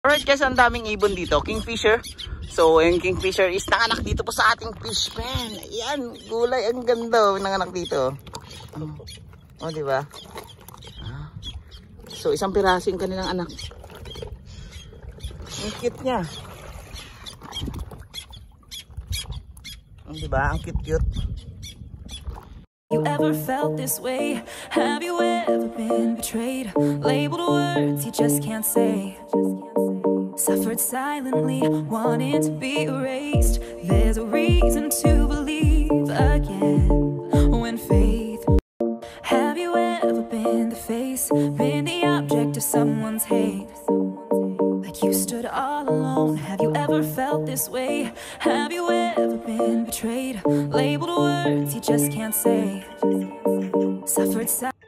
Alright guys, ang daming ibon dito, kingfisher. So yung kingfisher is nanganak dito po sa ating fish pen. Ayan, gulay, ang ganda nanganak dito. Oh, di ba? So isang piraso yung kanilang anak. Ang cute niya. Di ba? Ang cute-cute. You ever felt this way? Have you ever been betrayed? Labeled words you just can't say. Suffered silently, wanting to be erased. There's a reason to believe again when faith. Have you ever been the face, been the object of someone's hate? Like you stood all alone. Have you ever felt this way? Have you ever been betrayed? Labeled words you just can't say. Suffered silently.